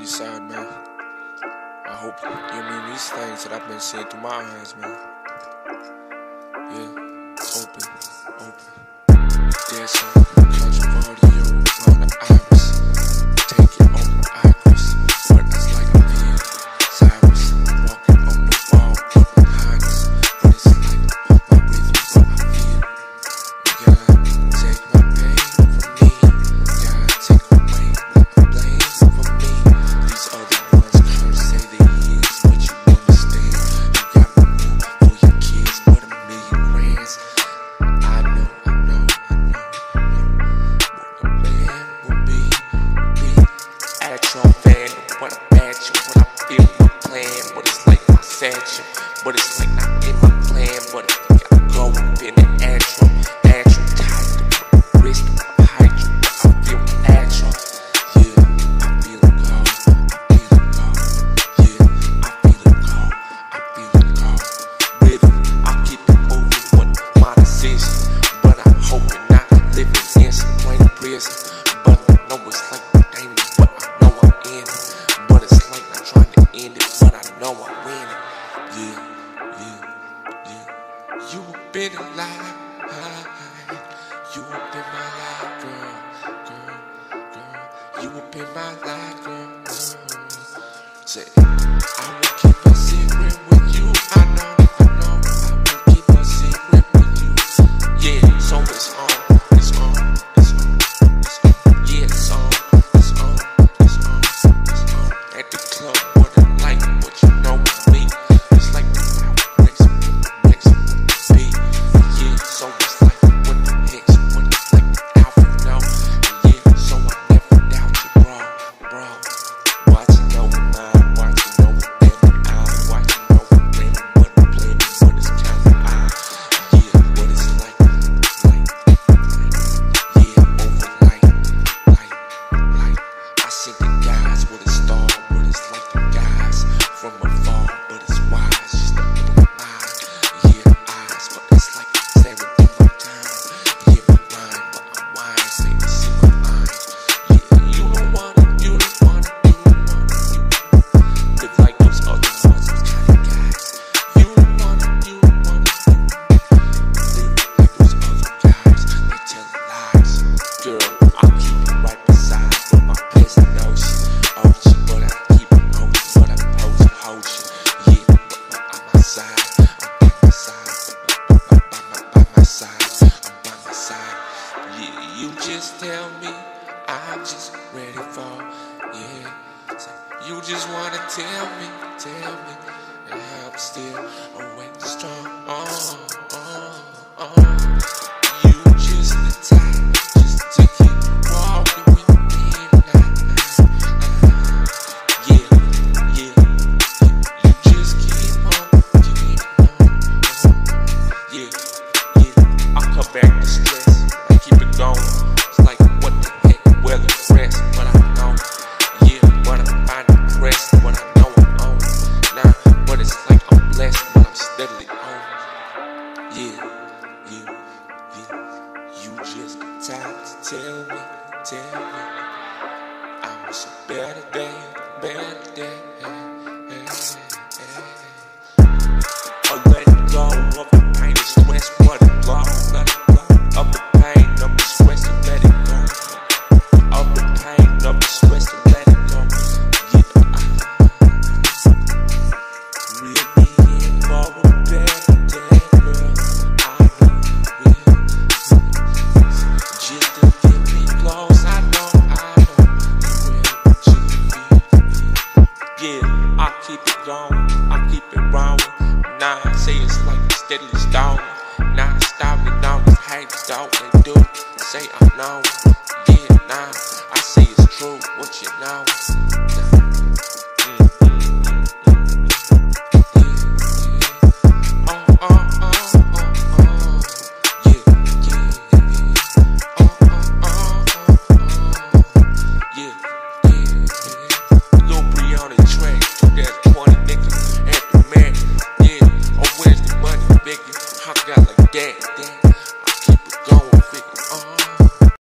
Eastside, man. I hope you mean these things that I've been seeing through my eyes, man. Yeah, open. There's some country audio on the iris. Take it on the iris. But it's like I'm being Cyrus. Walking on the wall, behind us. But it's like my rhythm, what I feel. You gotta take my pain from me. Gotta take away the blame from me. These other ones can't say they is, but you understand. You got to move for your kids, but $1 million grands. I know. What a man will be. Actual fan, what I bat you, what I feel, my plan. But it's like my satchel, but it's like not in my plan. But I gotta go up in the actual tight to put the wrist behind you. I feel actual, yeah, I feel it go. Rhythm, I keep it moving with my decision. But I'm hoping not living in some plain prison. But I know it's like dangerous, but I know I'm in it. But it's like not trying to end it, but I know I'm winning. Yeah. You have been alive. You have been my life, girl. You have been my life, girl. Say, I will keep a secret with you. I know. I will keep a secret with you. Yeah, so it's on. Yeah, it's on. At the club, what I like, what you know with me. It's like the next beat. Yeah, so it's like what the next, what it's like the outfit now. Yeah, so I never doubt you, bro. Watching over mine, watching over every eye, watching over rain, what I'm playing, what it's kind of eye. Yeah, what it's like, yeah, over light. I see the guys with a star, but it's like the guys from afar, but it's wise, just to open my eyes. Yeah, eyes, but it's like staring through my time. Yeah, my mind, but I'm wise, they can see my lines. Yeah, you don't wanna. Live like those other ones, those kind of guys. You don't wanna. Live like those other guys, they tell lies. Girl, I'll keep you right beside with my best notion. But I keep it hold you, but I hold you. Yeah, but I'm by my side. I'm by my side. Yeah, you just tell me, I'm just ready for, yeah. So you just wanna tell me, and I'm still awake strong. You just the type, just to keep walking with me tonight. Yeah. You just keep on. Yeah. I come back to stress, I keep it going. It's like what the heck, well impressed, but I know. Yeah, but I'm finding pressed, but I know I'm on. Nah, but it's like I'm blessed, but I'm steadily on. Yeah. You just got time to tell me. I wish a better day. Or let go of the pain and stress, but it blow. Of the pain, of the stress, and let it go. Of the pain, of the stress, and let it go. Yeah, really in for a better day, girl. I know you will. Just to get me close, I know you will. Yeah, I keep it going, I keep it rolling. Nah, I say it's like I'm steadily stalling. Nah, stopping now, it's haters, dog. They do say I know. Yeah, nah, I say it's true, what you know.